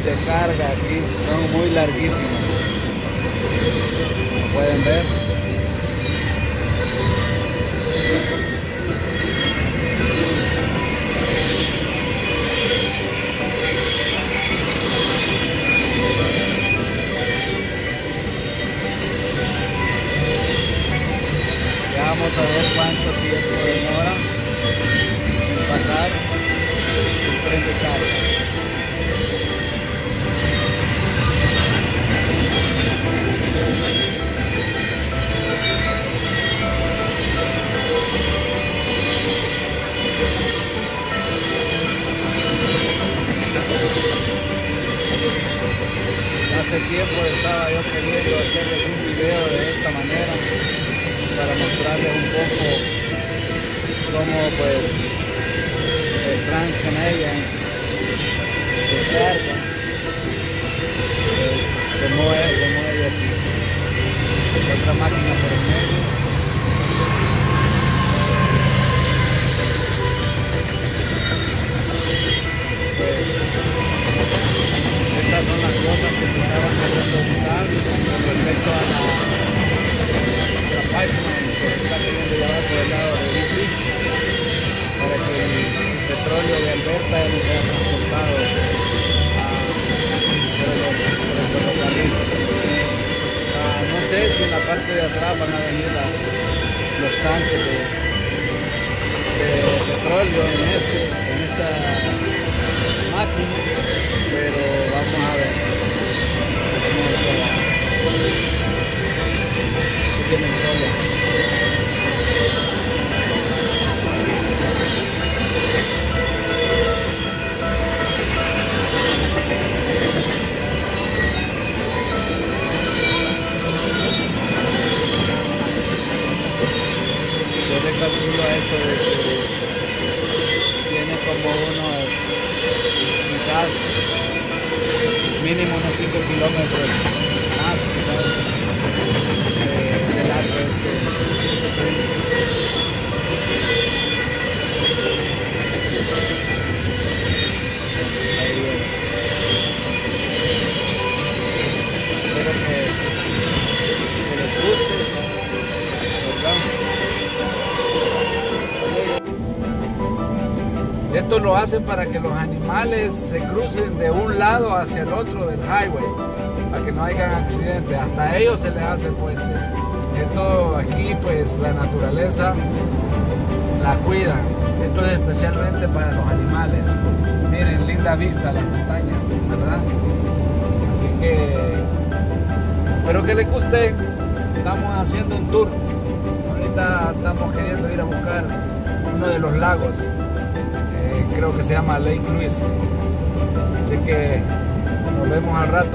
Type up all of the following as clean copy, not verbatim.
líneas de carga aquí son muy larguísimas, como pueden ver. Ya vamos a ver cuánto tiempo demora en pasar el tren de carga. Hace tiempo estaba yo queriendo hacerles un video de esta manera para mostrarles un poco cómo pues el Trans-Canadian de carga pues, se mueve aquí. Otra máquina por el medio. Pues, estas son las cosas que se estaban representar con respecto a la pipeline que se está queriendo llevar por el lado de BC para que el petróleo de Alberta no sea transportado por el ferrocarril. No sé si en la parte de atrás van a venir los tanques de petróleo en esta máquina, pero vamos a ver que tienen solo. Yo le calculo a esto de que tiene como unos, quizás mínimo unos 5 kilómetros más quizás de largo ahí viene. Espero que les guste, ¿verdad? Esto lo hacen para que los animales se crucen de un lado hacia el otro del highway, para que no haya accidentes. Hasta a ellos se les hace puente. Esto aquí, pues la naturaleza la cuida. Esto es especialmente para los animales. Miren, linda vista las montañas, ¿verdad? Así que espero que les guste. Estamos haciendo un tour. Ahorita estamos queriendo ir a buscar uno de los lagos. Creo que se llama Lake Louise. Así que nos vemos al rato.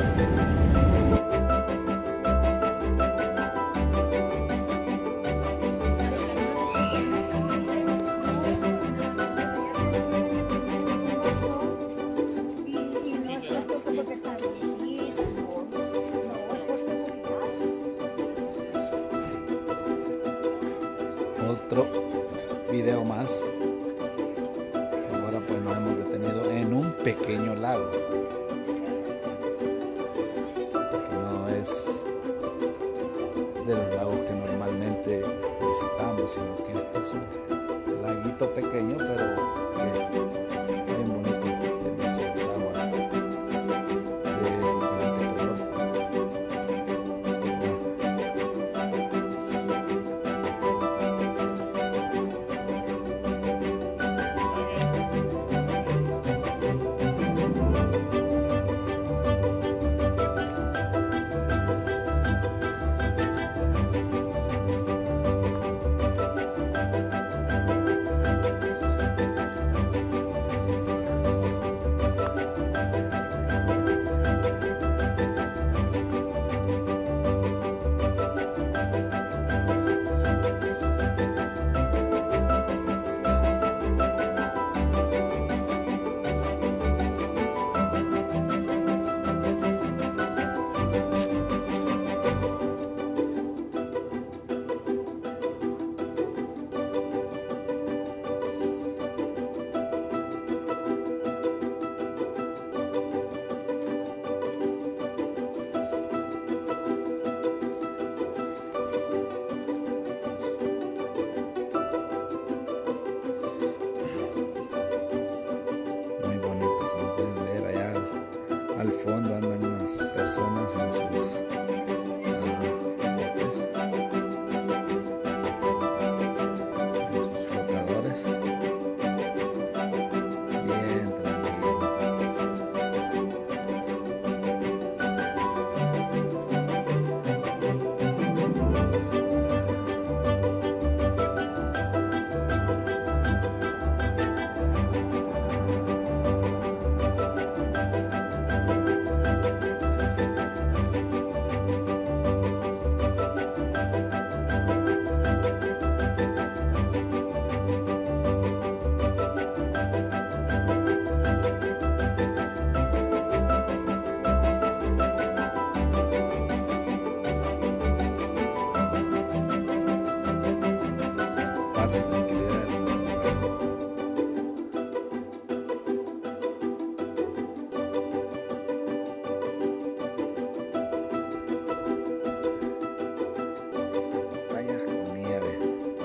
Otro video más. Ahora pues nos hemos detenido en un pequeño lago, porque no es de los lagos que normalmente visitamos, sino que este es un laguito pequeño, pero bien bonito. Tiene sus aguas de diferente color. personas en sus botes. Flotadores, bien tranquilo. Paz y tranquilidad en nuestro hogar. Montañas con nieve.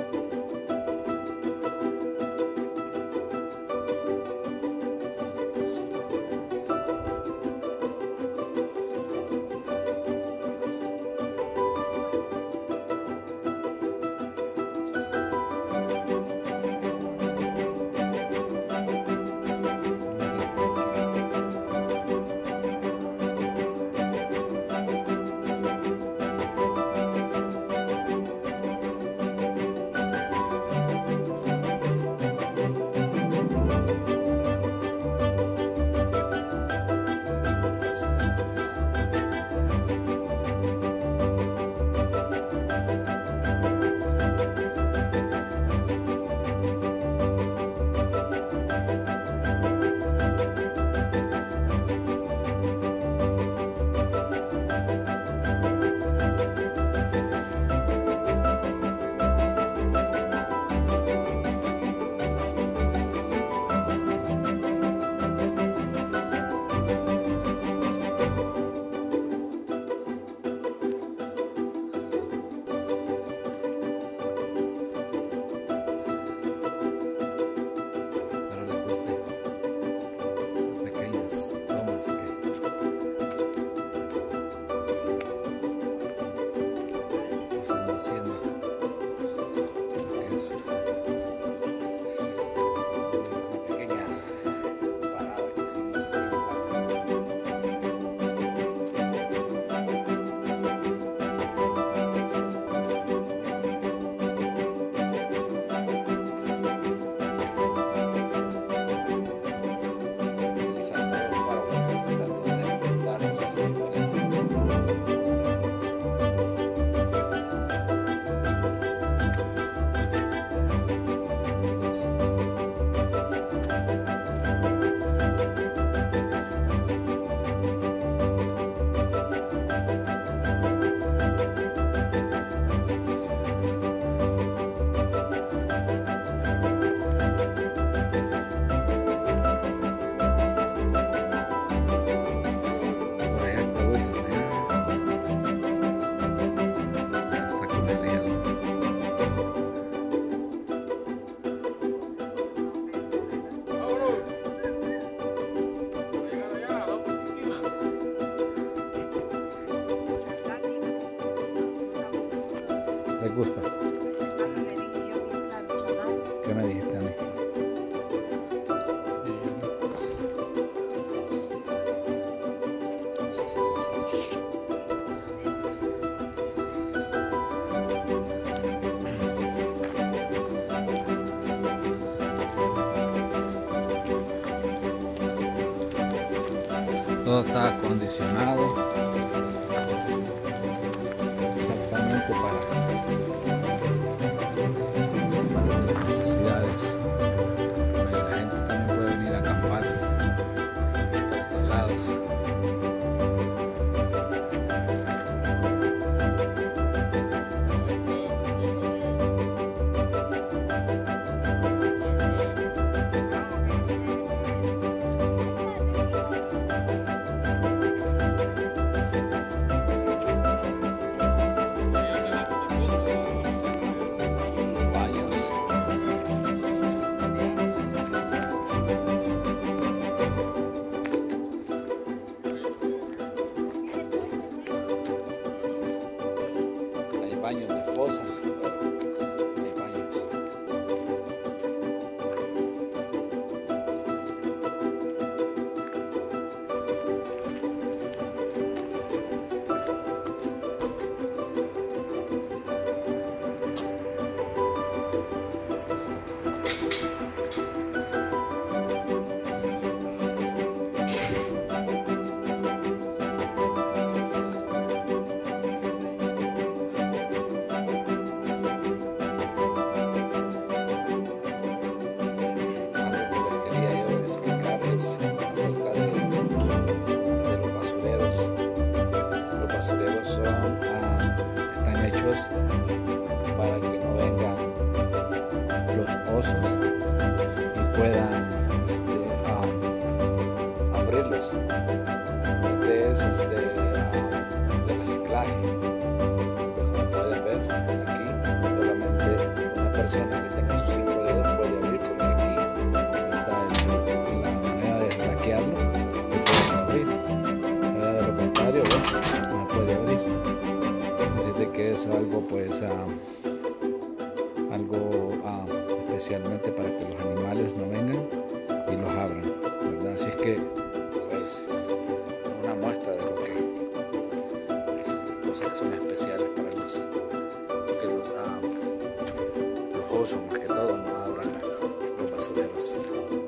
¿Les gusta? ¿Qué me dijiste a mí? Todo está acondicionado exactamente para las necesidades. La gente también puede venir a acampar por estos lados. personas que tengan sus 5 dedos puede abrir, porque aquí está la manera de hackearlo, que pueden abrir. De lo contrario, bueno, no puede abrir. Así de que es algo pues especialmente para que los animales no vengan y los abran, ¿verdad? Así es que pues una muestra de lo que cosas son especiales para los osos, más que todo, no abran los basureros.